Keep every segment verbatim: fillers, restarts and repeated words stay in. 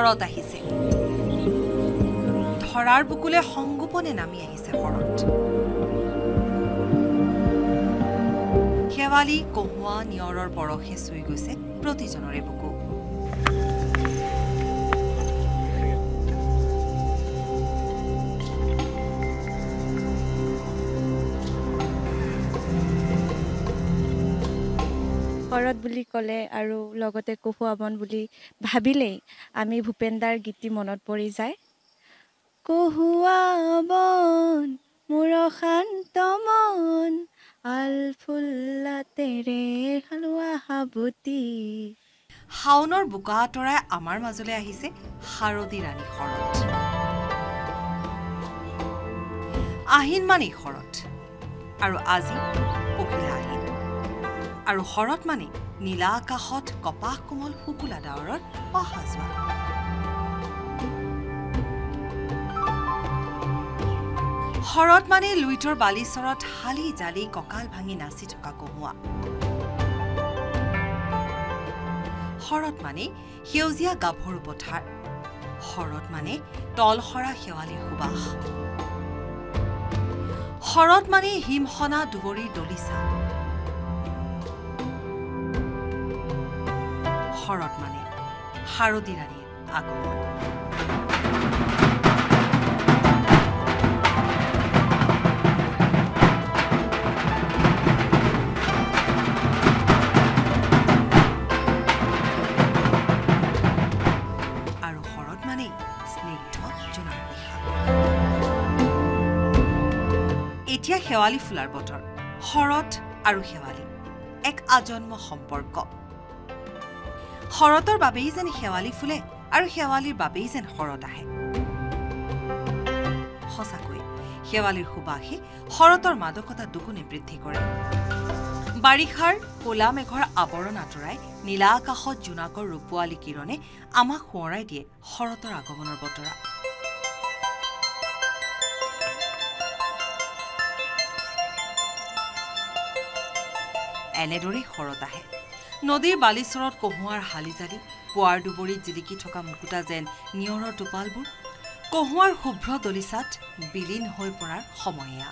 শৰত আহিছে ধৰাৰ বুকুলে সংগোপনে নামি আহিছে শৰত শেৱালি কহুৱা নিয়ৰৰ পৰশে চুই গৈছে প্ৰতিজনৰে বুকু শৰত বুলি ক'লে আৰু লগতে কহুৱা বন বুলি ভাবিলেই আমি ভূপেন্দাৰ গীতি মনত পৰি যায় কহুৱা বন মোৰ শান্ত মন আল ফুল্লাতেৰে হালোৱা হাবুতি শাওনৰ বুকা আঁতৰাই আমাৰ মাজলৈ আহিছে শাৰদী ৰাণী শৰত আহিন মানে শৰত আৰু আজি পখিলা আহিন আৰু শৰত মানে নীলা আকাশত কপাহ কোমল শুকুলা ডাৱৰৰ অহা যোৱা শৰত মানে লুইতৰ বালিচৰত হালি জালি কঁকাল ভাঙি নাচি থকা কহুৱা শৰত মানে সেউজীয়া গাভৰু পথাৰ শৰত মানে তলসৰা শেৱালিৰ সুবাস শৰত মানে হিমসনা দুবৰীৰ দলিচা শৰত মানে শাৰদী ৰাণীৰ আগমন আৰু শৰত মানে স্নিগ্ধ জোনাক নিশা এতিয়া শেৱালি ফুলাৰ বতৰ শৰত আৰু শেৱালি এক আজন্ম সম্পৰ্ক শৰতৰ বাবেই যেন শেৱালি ফুলে আৰু শেৱালিৰ বাবেই যেন শৰত আহে সঁচাকৈ শেৱালিৰ সুবাসে শৰতৰ মাদকতা দুগুণে বৃদ্ধি কৰে বাৰিষাৰ ক'লা মেঘৰ আৱৰণ আঁতৰাই নীলা আকাশত জোনাকৰ ৰূপোৱালী কিৰণে আমাক সোঁৱৰাই দিয়ে শৰতৰ আগমনৰ বতৰা এনেদৰেই শৰত আহে নদীৰ বালিচৰত কহুৱাৰ হালি জালি পুৱাৰ দুবৰীত জিলিকি থকা মুকুতা যেন নিয়ৰৰ টোপালবোৰ কহুৱাৰ শুভ্ৰ দলিচাত বিলীন হৈ পৰাৰ সময়া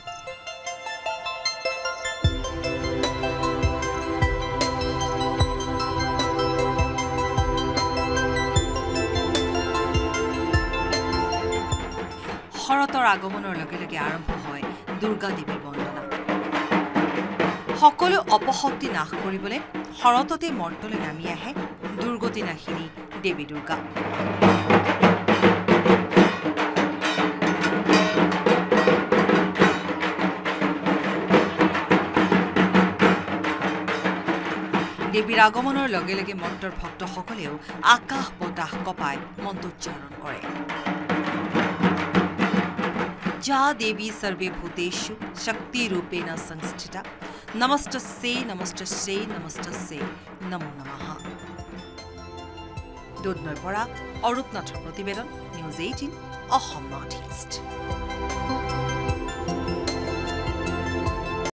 শৰতৰ আগমনৰ লগে লগে আৰম্ভ হয় দুৰ্গা দেৱীৰ বন্দনা সকলো অপশক্তি নাশ কৰিবলৈ শৰততে মৰ্তলৈ নামি আহে দুৰ্গতি নাশিনী দেৱী দুৰ্গা দেৱীৰ আগমনৰ লগে লগে মন্ত্ৰৰ ভক্তসকলেও আকাশ বতাহ কপাই মন্ত্ৰোচ্চাৰণ কৰে যা দেৱী সৰ্বে ভূতেষু শক্তি ৰূপেণ সংস্থিতা নমস্তস্যে নমস্তস্যে নমস্তস্যে নমো নমঃ দুধনৈৰ পৰা অৰূপ নাথৰ প্ৰতিবেদন news eighteen Assam north east